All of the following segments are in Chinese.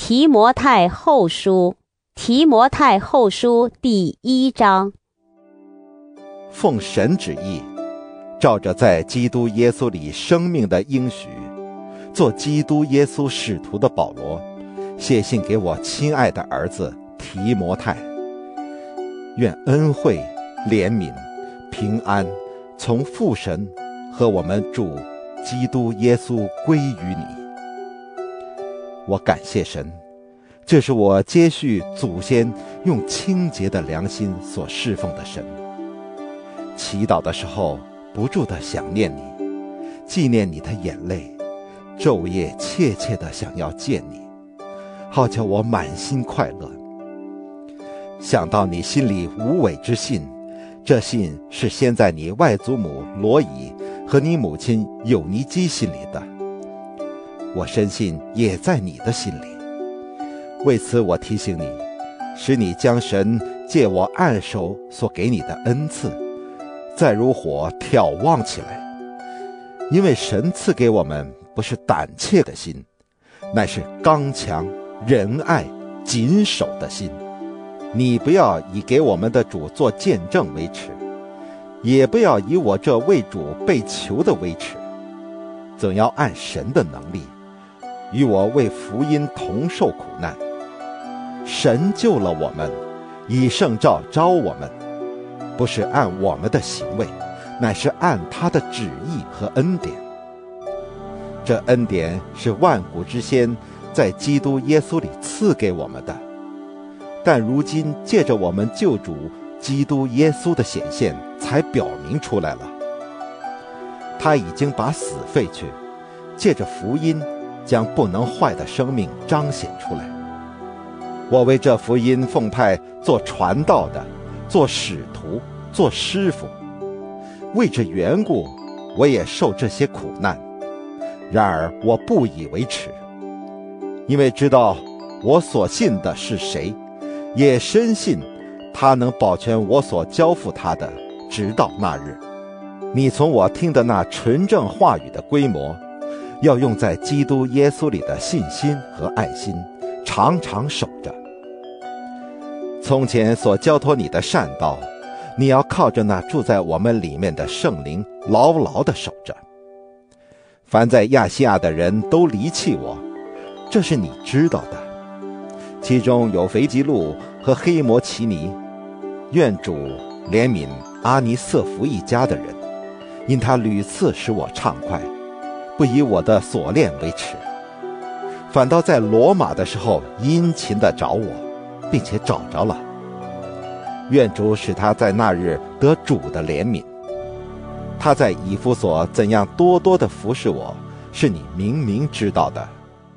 提摩太后书，提摩太后书第1章。 奉神旨意，照着在基督耶稣里生命的应许，做基督耶稣使徒的保罗，写信给我亲爱的儿子提摩太，愿恩惠、怜悯、平安从父神和我们主基督耶稣归于你。我感谢神，这是我接续祖先用清洁的良心所侍奉的神。祈祷的时候不住地想念你，纪念你的眼泪，昼夜切切地想要见你，好叫我满心快乐。想到你心里无伪之信，这信是先在你外祖母罗以和你母亲友尼基心里的，我深信也在你的心里。为此我提醒你，使你将神借我按手所给你的恩赐，再如火挑旺起来。因为神赐给我们不是胆怯的心，乃是刚强、仁爱、谨守的心。你不要以给我们的主做见证为耻，也不要以我这为主被囚的为耻，总要按神的能力，与我为福音同受苦难。神救了我们，以圣召招我们，不是按我们的行为，乃是按他的旨意和恩典。这恩典是万古之先在基督耶稣里赐给我们的，但如今借着我们救主基督耶稣的显现，才表明出来了。他已经把死废去，借着福音将不能坏的生命彰显出来。我为这福音奉派做传道的，做使徒，做师傅，为这缘故我也受这些苦难。然而我不以为耻，因为知道我所信的是谁，也深信他能保全我所交付他的，直到那日。你从我听的那纯正话语的规模，要用在基督耶稣里的信心和爱心，常常守着。从前所交托你的善道，你要靠着那住在我们里面的圣灵，牢牢地守着。凡在亚细亚的人都离弃我，这是你知道的。其中有腓吉路和黑摩奇尼，愿主怜悯阿尼瑟弗一家的人，因他屡次使我畅快，不以我的所恋为耻，反倒在罗马的时候殷勤地找我，并且找着了。愿主使他在那日得主的怜悯。他在以弗所怎样多多地服侍我，是你明明知道的。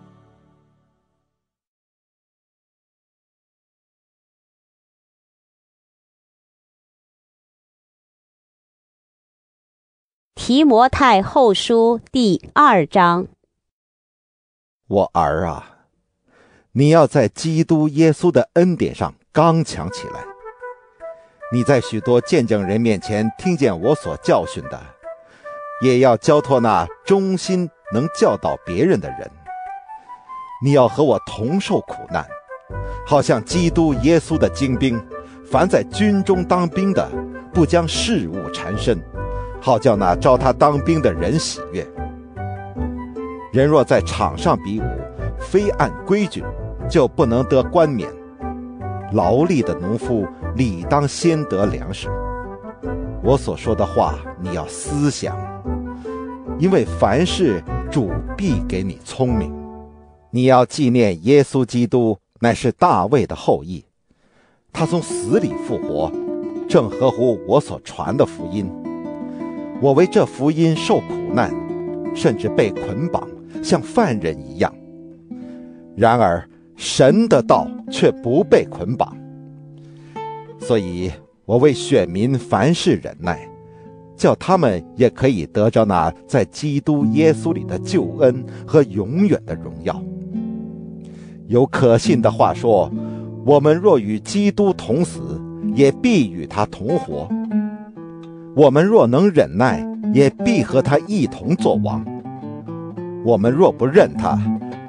提摩太后书第2章。 我儿啊，你要在基督耶稣的恩典上刚强起来。你在许多见证人面前听见我所教训的，也要交托那忠心能教导别人的人。你要和我同受苦难，好像基督耶稣的精兵，凡在军中当兵的，不将事物缠身，好叫那招他当兵的人喜悦。人若在场上比武，非按规矩，就不能得冠冕。劳力的农夫理当先得粮食。我所说的话你要思想，因为凡事主必给你聪明。你要纪念耶稣基督乃是大卫的后裔，他从死里复活，正合乎我所传的福音。我为这福音受苦难，甚至被捆绑，像犯人一样。然而神的道却不被捆绑。所以我为选民凡事忍耐，叫他们也可以得着那在基督耶稣里的救恩和永远的荣耀。有可信的话说，我们若与基督同死，也必与他同活。我们若能忍耐，也必和他一同作王。我们若不认他，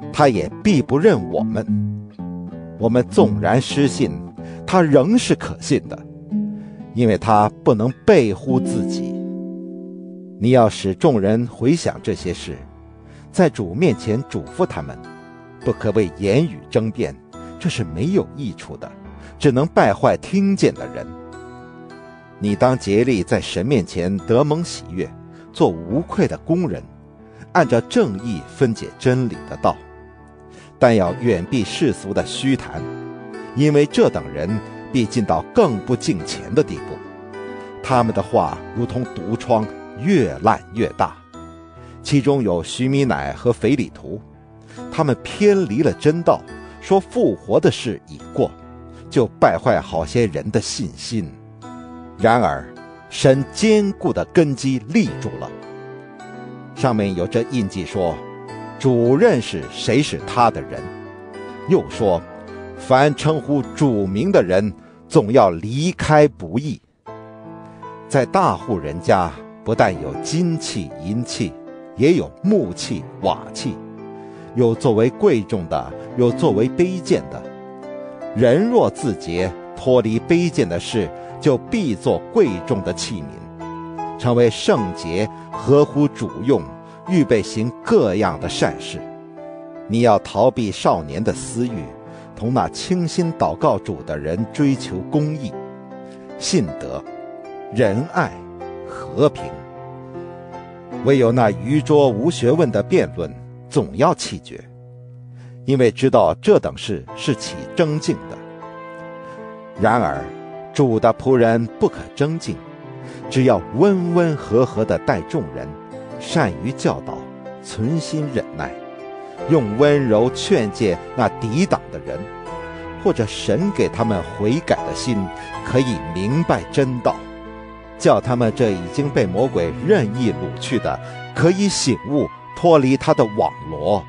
他也必不认我们。我们纵然失信，他仍是可信的，因为他不能背乎自己。你要使众人回想这些事，在主面前嘱咐他们，不可为言语争辩，这是没有益处的，只能败坏听见的人。你当竭力在神面前得蒙喜悦，做无愧的工人，按照正义分解真理的道。但要远避世俗的虚谈，因为这等人必进到更不敬虔的地步。他们的话如同毒疮，越烂越大。其中有许米乃和腓利图，他们偏离了真道，说复活的事已过，就败坏好些人的信心。然而神坚固的根基立住了。上面有这印记说，主认识谁是他的人。又说，凡称呼主名的人，总要离开不义。在大户人家，不但有金器银器，也有木器瓦器，有作为贵重的，有作为卑贱的。人若自洁，脱离卑贱的事，就必作贵重的器皿，成为圣洁，合乎主用，预备行各样的善事。你要逃避少年的私欲，同那倾心祷告主的人追求公义、信德、仁爱、和平。唯有那愚拙无学问的辩论，总要弃绝，因为知道这等事是起争竞的。然而主的仆人不可争竞，只要温温和和地待众人，善于教导，存心忍耐，用温柔劝诫那抵挡的人，或者神给他们悔改的心，可以明白真道，叫他们这已经被魔鬼任意掳去的，可以醒悟，脱离他的网罗。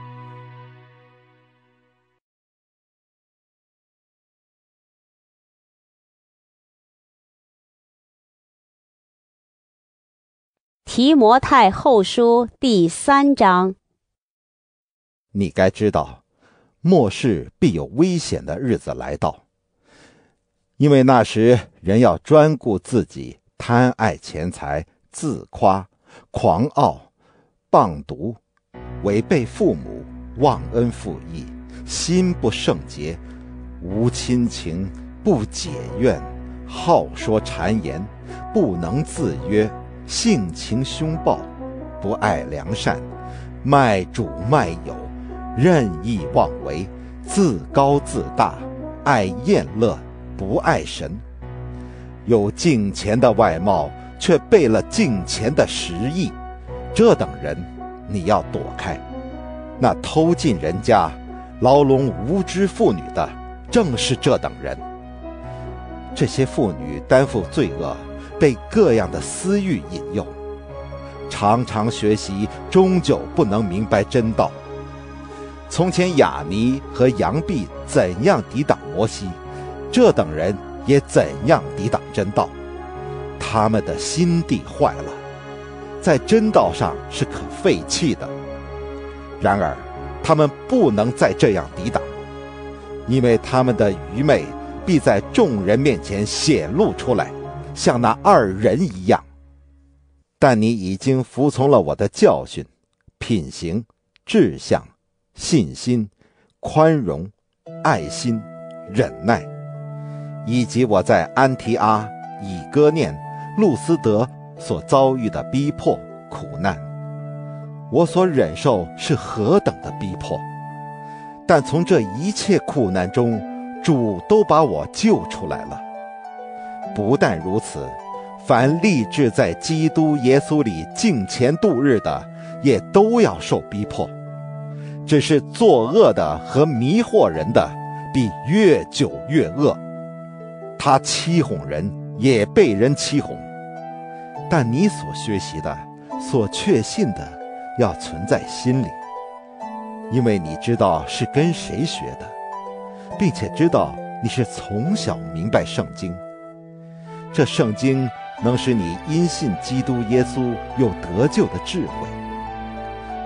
提摩太后书第3章。 你该知道，末世必有危险的日子来到，因为那时人要专顾自己，贪爱钱财，自夸，狂傲，谤毒，违背父母，忘恩负义，心不圣洁，无亲情，不解怨，好说谗言，不能自约，性情凶暴，不爱良善，卖主卖友，任意妄为，自高自大，爱宴乐，不爱神。有敬虔的外貌，却背了敬虔的实意，这等人你要躲开。那偷进人家，牢笼无知妇女的，正是这等人。这些妇女担负罪恶，被各样的私欲引诱，常常学习，终究不能明白真道。从前亚尼和杨毕怎样抵挡摩西，这等人也怎样抵挡真道。他们的心地坏了，在真道上是可废弃的。然而他们不能再这样抵挡，因为他们的愚昧必在众人面前显露出来，像那二人一样。但你已经服从了我的教训、品行、志向、信心、宽容、爱心、忍耐，以及我在安提阿、以哥念、路斯德所遭遇的逼迫、苦难。我所忍受是何等的逼迫，但从这一切苦难中，主都把我救出来了。不但如此，凡立志在基督耶稣里敬虔度日的，也都要受逼迫。只是作恶的和迷惑人的，必越久越恶。他欺哄人，也被人欺哄。但你所学习的，所确信的，要存在心里，因为你知道是跟谁学的，并且知道你是从小明白圣经。这圣经能使你因信基督耶稣有得救的智慧。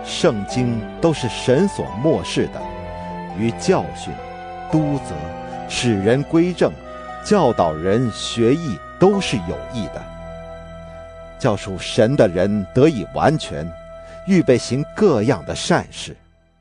圣经都是神所默示的，于教训、督责、使人归正、教导人学义，都是有益的，叫属神的人得以完全，预备行各样的善事。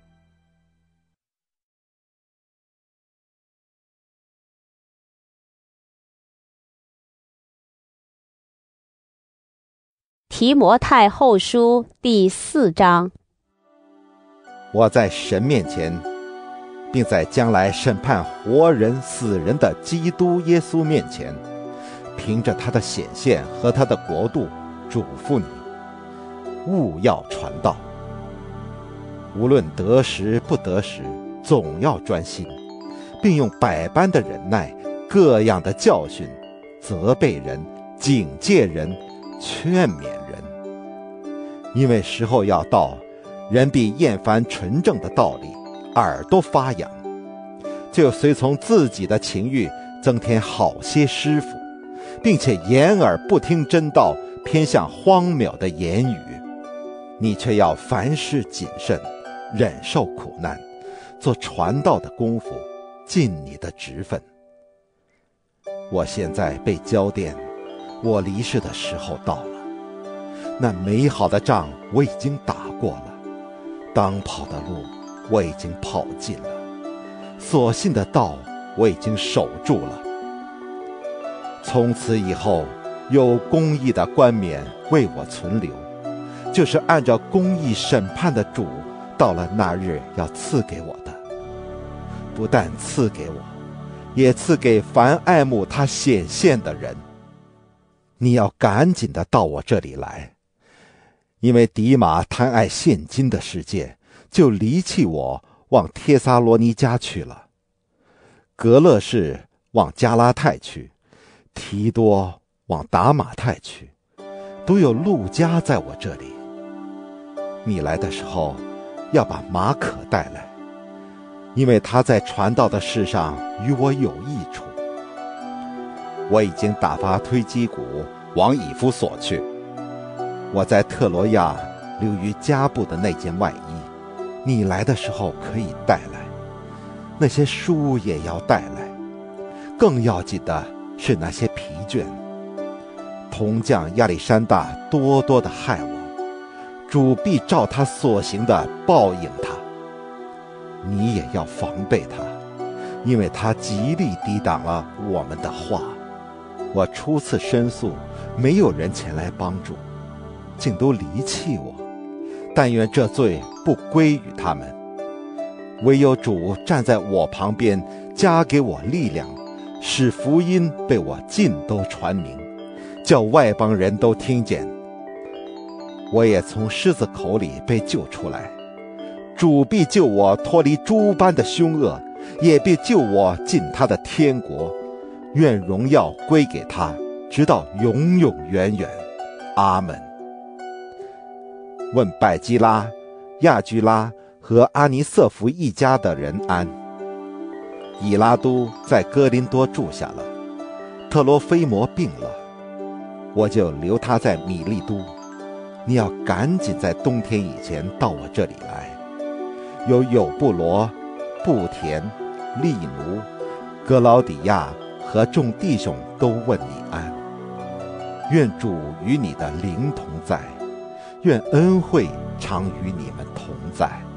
提摩太后书第4章。 我在神面前，并在将来审判活人死人的基督耶稣面前，凭着他的显现和他的国度，嘱咐你，务要传道。无论得时不得时，总要专心，并用百般的忍耐，各样的教训，责备人，警戒人，劝勉人。因为时候要到，人必厌烦纯正的道理，耳朵发痒，就随从自己的情欲，增添好些师傅，并且掩耳不听真道，偏向荒谬的言语。你却要凡事谨慎，忍受苦难，做传道的功夫，尽你的职分。我现在被交奠，我离世的时候到了。那美好的仗我已经打过了，当跑的路我已经跑尽了，所信的道我已经守住了。从此以后，有公义的冠冕为我存留，就是按照公义审判的主，到了那日要赐给我的。不但赐给我，也赐给凡爱慕他显现的人。你要赶紧的到我这里来，因为迪马贪爱现今的世界，就离弃我，往帖撒罗尼迦去了。格勒士往加拉太去，提多往达马太去，都有路加在我这里。你来的时候，要把马可带来，因为他在传道的事上与我有益处。我已经打发推基古往以弗所去。我在特罗亚留于加布的那件外衣，你来的时候可以带来。那些书也要带来，更要紧的是那些皮卷。铜匠亚历山大多多的害我，主必照他所行的报应他。你也要防备他，因为他极力抵挡了我们的话。我初次申诉，没有人前来帮助，竟都离弃我。但愿这罪不归于他们，唯有主站在我旁边，加给我力量，使福音被我尽都传明，叫外邦人都听见。我也从狮子口里被救出来，主必救我脱离诸般的凶恶，也必救我进他的天国。愿荣耀归给他，直到永永远远。阿们。问百基拉、亚居拉和阿尼瑟弗一家的人安。以拉都在哥林多住下了，特罗菲摩病了，我就留他在米利都。你要赶紧在冬天以前到我这里来。有布罗、布田、利奴、格劳底亚和众弟兄都问你安。愿主与你的灵同在，愿恩惠常与你们同在。